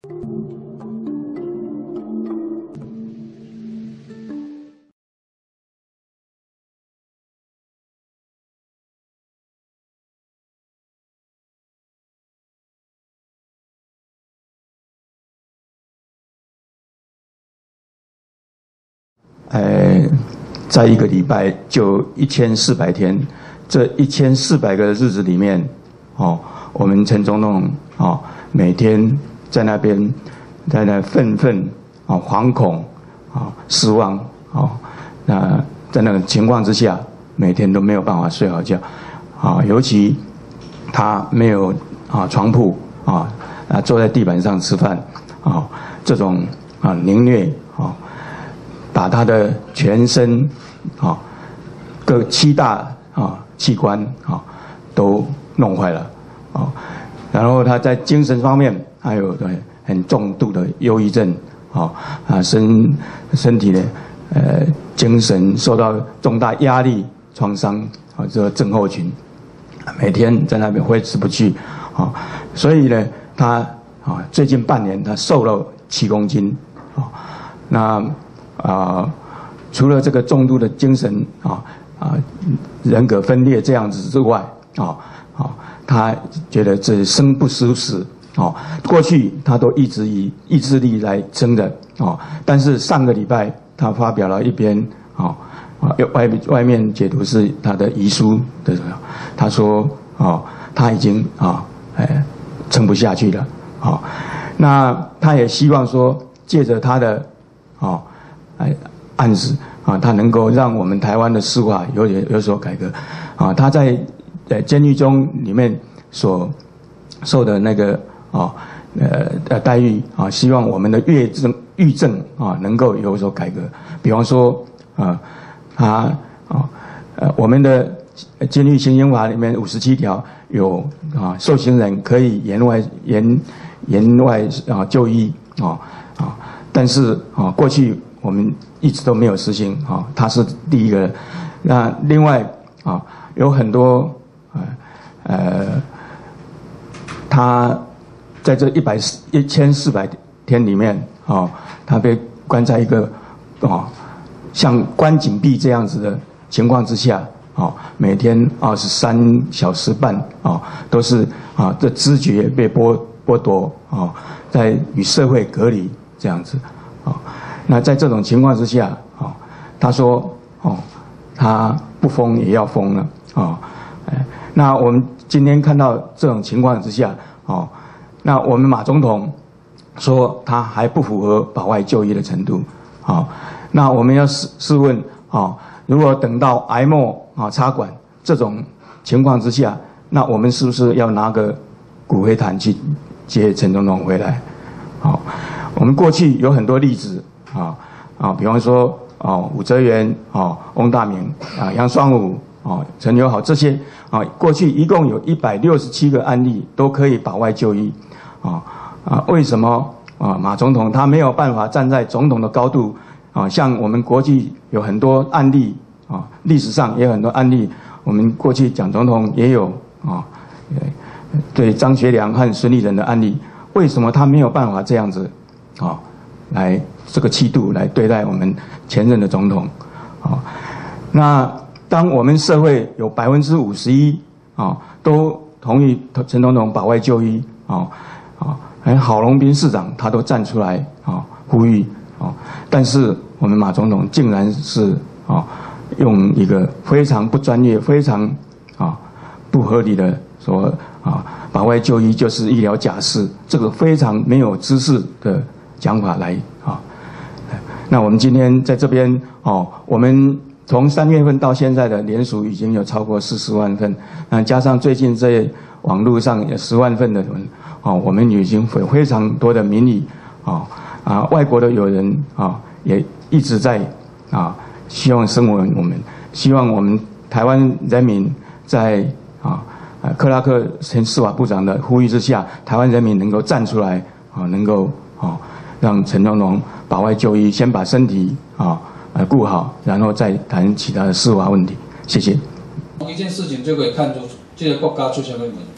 在一个礼拜就1400天，这1400个日子里面，我们陈总统每天在那边，在那愤愤惶恐失望那在那个情况之下，每天都没有办法睡好觉尤其他没有床铺坐在地板上吃饭这种凌虐把他的全身各7大器官都弄坏了然后他在精神方面还有很重度的忧郁症身体的精神受到重大压力创伤这个症候群，每天在那边挥之不去所以呢他最近半年他瘦了7公斤那除了这个重度的精神人格分裂这样子之外他觉得这生不如死过去他都一直以意志力来撑的但是上个礼拜他发表了一篇外面解读是他的遗书的，他说他已经撑不下去了那他也希望说借着他的案子他能够让我们台湾的司法有所改革他在监狱中里面所受的那个待遇希望我们的狱政能够有所改革，比方说我们的监狱行刑法里面57条有受刑人可以延外就医但是过去我们一直都没有实行他是第一个。那另外有很多他在这1400天里面他被关在一个像关禁闭这样子的情况之下每天23小时半都是这知觉被剥夺在与社会隔离这样子那在这种情况之下他说他不疯也要疯了那我们今天看到这种情况之下那我们马总统说他还不符合保外就医的程度那我们要试问如果等到癌末插管这种情况之下，那我们是不是要拿个骨灰坛去接陈总统回来我们过去有很多例子比方说武则元翁大明杨双武陈友好这些过去一共有167个案例都可以保外就医为什么马总统他没有办法站在总统的高度像我们国际有很多案例历史上也有很多案例，我们过去蒋总统也有对张学良和孙立人的案例，为什么他没有办法这样子来这个气度来对待我们前任的总统那当我们社会有51%都同意陈总统保外就医连郝龙斌市长他都站出来呼吁但是我们马总统竟然是用一个非常不专业、非常不合理的说保外就医就是医疗假释，这个非常没有知识的讲法来那我们今天在这边我们从3月份到现在的联署已经有超过40万份，加上最近在网络上有10万份的人我们已经有非常多的民意外国的友人也一直在希望声援我们，希望我们台湾人民在克拉克前司法部长的呼吁之下，台湾人民能够站出来能够让陈总统保外就医，先把身体顾好，然后再谈其他的司法问题。谢谢。 一件事情就可以看出这个国家出现问题。